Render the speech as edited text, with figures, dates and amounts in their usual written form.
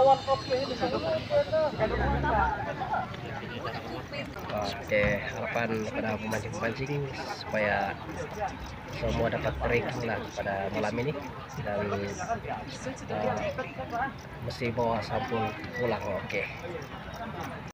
Oke, harapan pada pemancing-pemancing supaya semua dapat ranking lah pada malam ini, dan mesti bawa sampul pulang. Oke.